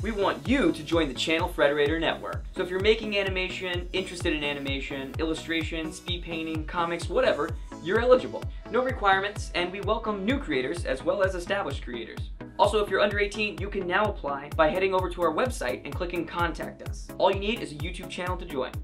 We want you to join the Channel Frederator Network. So if you're making animation, interested in animation, illustration, speed painting, comics, whatever, you're eligible. No requirements, and we welcome new creators as well as established creators. Also, if you're under 18, you can now apply by heading over to our website and clicking Contact Us. All you need is a YouTube channel to join.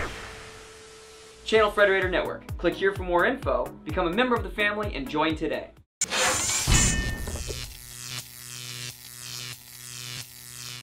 Channel Frederator Network. Click here for more info, become a member of the family, and join today.